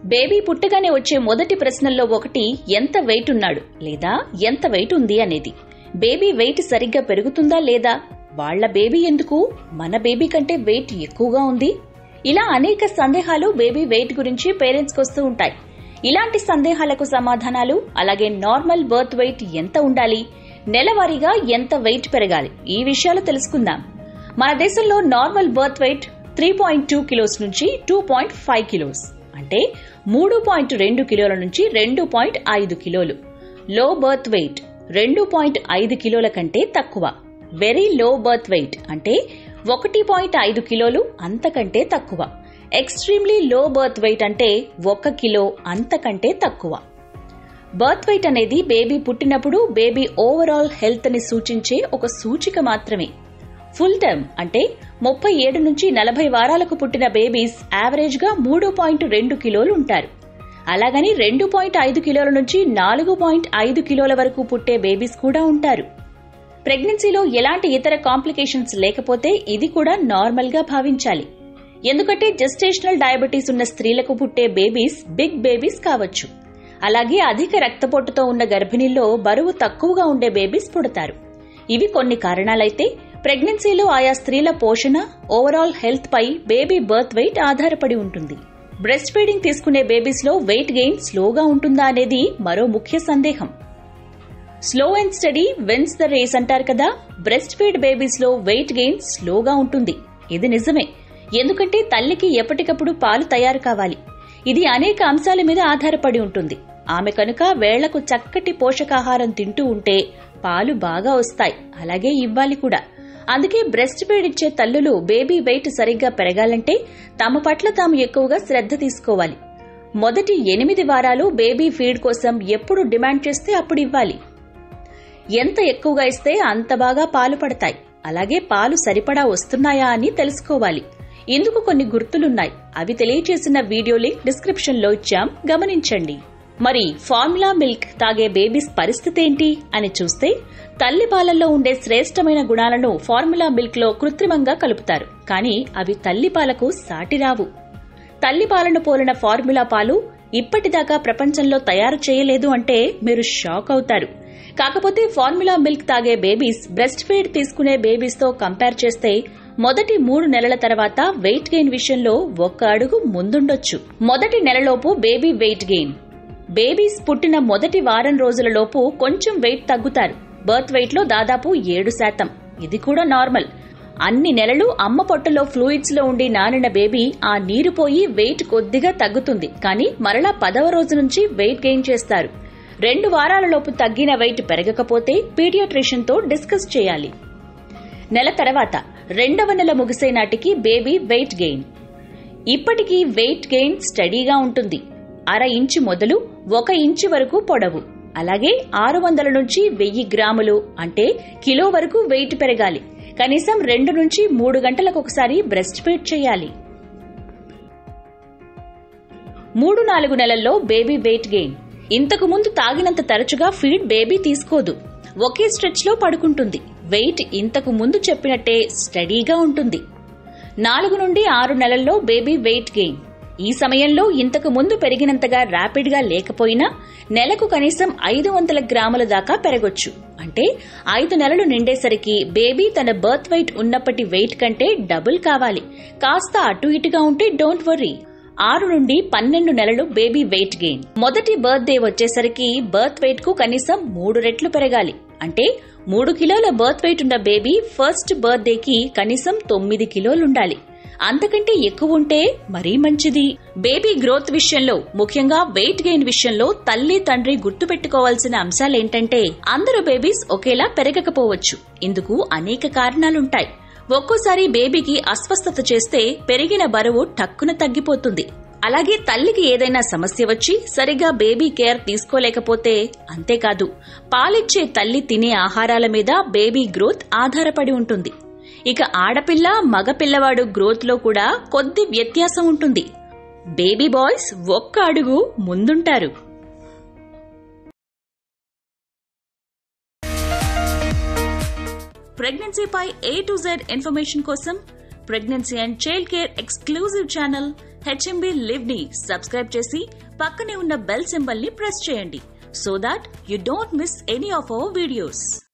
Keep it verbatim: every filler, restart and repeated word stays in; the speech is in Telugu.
బేబీ పుట్టగానే వచ్చే మొదటి ప్రశ్నల్లో ఒకటి ఎంత వెయిట్ ఉన్నాడు లేదా ఎంత వెయిట్ ఉంది అనేది. బేబీ వెయిట్ సరిగ్గా పెరుగుతుందా లేదా, వాళ్ల బేబీ ఎందుకు మన బేబీ కంటే వెయిట్ ఎక్కువగా ఉంది, ఇలా అనేక సందేహాలు బేబీ వెయిట్ గురించి పేరెంట్స్ కు వస్తూ ఉంటాయి. ఇలాంటి సందేహాలకు సమాధానాలు, అలాగే నార్మల్ బర్త్ వెయిట్ ఎంత ఉండాలి, నెలవారీగా ఎంత వెయిట్ పెరగాలి, ఈ విషయాలు తెలుసుకుందాం. మన దేశంలో normal birth weight three point two kilos నుంచి టూ పాయింట్ ఫైవ్ కిలోస్ అంటే మూడు పాయింట్ రెండు కిలోల నుంచి రెండు పాయింట్ ఐదు కిలోలు. లో బర్త్ వెయిట్ రెండు పాయింట్ ఐదు కిలోల కంటే తక్కువ. వెరీ లో బర్త్ వెయిట్ అంటే ఒకటి పాయింట్ ఐదు కిలోలు అంతకంటే తక్కువ. ఎక్స్ట్రీమ్లీ లో బర్త్ వెయిట్ అంటే ఒక కిలో అంతకంటే తక్కువ. బర్త్ వెయిట్ అనేది బేబీ పుట్టినప్పుడు బేబీ ఓవరాల్ హెల్త్ ని సూచించే ఒక సూచిక మాత్రమే. ఫుల్ టర్మ్ అంటే ముప్పై ఏడు నుంచి నలభై వారాలకు పుట్టిన బేబీస్ యావరేజ్ గా మూడు పాయింట్ రెండు కిలోలు ఉంటారు. అలాగని రెండు పాయింట్ ఐదు కిలోల నుంచి నాలుగు పాయింట్ ఐదు కిలోల వరకు పుట్టే బేబీస్ కూడా ఉంటారు. ప్రెగ్నెన్సీలో ఎలాంటి ఇతర కాంప్లికేషన్స్ లేకపోతే ఇది కూడా నార్మల్ గా భావించాలి. ఎందుకంటే జెస్టేషనల్ డయాబెటీస్ ఉన్న స్త్రీలకు పుట్టే బేబీస్ బిగ్ బేబీస్ కావచ్చు. అలాగే అధిక రక్తపోటుతో ఉన్న గర్భిణీల్లో బరువు తక్కువగా ఉండే బేబీస్ పుడతారు. ఇవి కొన్ని కారణాలైతే ప్రెగ్నెన్సీలో ఆయా స్త్రీల పోషణ, ఓవరాల్ హెల్త్ పై బేబీ బర్త్ వెయిట్ ఆధారపడి ఉంటుంది. బ్రెస్ట్ ఫీడింగ్ తీసుకునే బేబీస్ లో వెయిట్ గెయిన్ స్లోగా ఉంటుందా అనేది మరో ముఖ్య సందేహం. Slow and steady wins the race అంటారు కదా. బ్రెస్ట్ ఫీడ్ బేబీస్ లో వెయిట్ గెయిన్ స్లోగా ఉంటుంది. ఇది నిజమే, ఎందుకంటే తల్లికి ఎప్పటికప్పుడు పాలు తయారు కావాలి. ఇది అనేక అంశాల మీద ఆధారపడి ఉంటుంది. ఆమె కనుక వేళ్లకు చక్కటి పోషకాహారం తింటూ ఉంటే పాలు బాగా వస్తాయి, అలాగే ఇవ్వాలి కూడా. అందుకే బ్రెస్ట్ ఫీడ్ ఇచ్చే తల్లులు బేబీ వెయిట్ సరిగ్గా పెరగాలంటే తమ పట్ల తాము ఎక్కువగా శ్రద్ధ తీసుకోవాలి. మొదటి ఎనిమిది వారాలు బేబీ ఫీడ్ కోసం ఎప్పుడు డిమాండ్ చేస్తే అప్పుడు ఇవ్వాలి. ఎంత ఎక్కువగా ఇస్తే అంత బాగా పాలు పడతాయి. అలాగే పాలు సరిపడా వస్తున్నాయా అని తెలుసుకోవాలి. ఇందుకు కొన్ని గుర్తులున్నాయి. అవి తెలియచేసిన వీడియో లింక్ డిస్క్రిప్షన్ లో ఇచ్చాం, గమనించండి. మరి ఫార్ములా మిల్క్ తాగే బేబీస్ పరిస్థితి ఏంటి అని చూస్తే, తల్లి పాలల్లో ఉండే శ్రేష్టమైన గుణాలను ఫార్ములా మిల్క్ లో కృత్రిమంగా కలుపుతారు. కానీ అవి తల్లి పాలకు సాటిరావు. తల్లి పాలను పోలిన ఫార్ములా పాలు ఇప్పటిదాకా ప్రపంచంలో తయారు చేయలేదు అంటే మీరు షాక్ అవుతారు. కాకపోతే ఫార్ములా మిల్క్ తాగే బేబీస్ బ్రెస్ట్ ఫీడ్ తీసుకునే బేబీస్ తో కంపేర్ చేస్తే మొదటి మూడు నెలల తర్వాత వెయిట్ గెయిన్ విషయంలో ఒక్క అడుగు ముందుండొచ్చు. మొదటి నెలలోపు బేబీ వెయిట్ గెయిన్. బేబీస్ పుట్టిన మొదటి వారం రోజులలోపు కొంచెం వెయిట్ తగ్గుతారు. బర్త్ వెయిట్ లో దాదాపు ఏడు శాతం. ఇది కూడా నార్మల్. అన్ని నెలలు అమ్మ పొట్టలో ఫ్లూయిడ్స్ లో ఉండి నానిన బేబీ ఆ నీరు పోయి వెయిట్ కొద్దిగా తగ్గుతుంది. కానీ మరలా పదవ రోజు నుంచి వెయిట్ గెయిన్ చేస్తారు. రెండు వారాలలోపు తగ్గిన వెయిట్ పెరగకపోతే పీడియాట్రిషియన్ తో డిస్కస్ చేయాలి. నెల తర్వాత రెండవ నెల ముగిసే నాటికి బేబీ వెయిట్ గెయిన్. ఇప్పటికీ వెయిట్ గెయిన్ స్టడీగా ఉంటుంది. అర ఇంచు మొదలు ఒక ఇంచు వరకు పొడవు, అలాగే ఆరు వందల నుంచి వెయ్యి గ్రాములు అంటే కిలో వరకు వెయిట్ పెరగాలి. కనీసం రెండు నుంచి మూడు గంటలకు ఒకసారి బ్రెస్ట్ ఫీడ్ చేయాలి. మూడు నాలుగు నెలల్లో బేబీ వెయిట్ గెయిన్. ఇంతకు ముందు తాగినంత తరచుగా ఫీడ్ బేబీ తీసుకోదు. ఒకే స్ట్రెచ్ లో పడుకుంటుంది. వెయిట్ ఇంతకు ముందు చెప్పినట్టే స్టడీగా ఉంటుంది. నాలుగు నుండి ఆరు నెలల్లో బేబీ వెయిట్ గెయిన్. ఈ సమయంలో ఇంతకు ముందు పెరిగినంతగా ర్యాపిడ్ గా లేకపోయినా నెలకు కనీసం ఐదు వందల గ్రాముల దాకా పెరగొచ్చు. అంటే ఐదు నెలలు నిండేసరికి బేబీ తన బర్త్ వెయిట్ ఉన్నప్పటి వెయిట్ కంటే డబుల్ కావాలి. కాస్త అటు ఇటుగా ఉంటే డోంట్ వర్రీ. ఆరు నుండి పన్నెండు నెలలు బేబీ వెయిట్ గెయిన్. మొదటి బర్త్ డే వచ్చేసరికి బర్త్ వెయిట్ కు కనీసం మూడు రెట్లు పెరగాలి. అంటే మూడు కిలోల బర్త్ వెయిట్ ఉన్న బేబీ ఫస్ట్ బర్త్ డేకి కనీసం తొమ్మిది కిలోలుండాలి. అంతకంటే ఎక్కువ ఉంటే మరీ మంచిది. బేబీ గ్రోత్ విషయంలో, ముఖ్యంగా వెయిట్ గెయిన్ విషయంలో తల్లి తండ్రి గుర్తుపెట్టుకోవాల్సిన అంశాలేంటంటే, అందరూ బేబీస్ ఒకేలా పెరగకపోవచ్చు. ఇందుకు అనేక కారణాలుంటాయి. ఒక్కోసారి బేబీకి అస్వస్థత చేస్తే పెరిగిన బరువు టక్కున తగ్గిపోతుంది. అలాగే తల్లికి ఏదైనా సమస్య వచ్చి సరిగా బేబీ కేర్ తీసుకోలేకపోతే. అంతేకాదు, పాలిచ్చే తల్లి తినే ఆహారాల మీద బేబీ గ్రోత్ ఆధారపడి ఉంటుంది. ఇక ఆడపిల్ల మగపిల్లవాడు గ్రోత్ లో కూడా కొద్ది వ్యత్యాసం ఉంటుంది. బేబీ బాయ్స్ ఒక్క అడుగు ముందుంటారు. ప్రెగ్నెన్సీపై ఏ టు జెడ్ ఇన్ఫర్మేషన్ కోసం pregnancy and child care exclusive channel HMB live ని సబ్స్క్రైబ్ చేసి పక్కనే ఉన్న బెల్ సింబల్ ని ప్రెస్ చేయండి so that you don't miss any of our videos.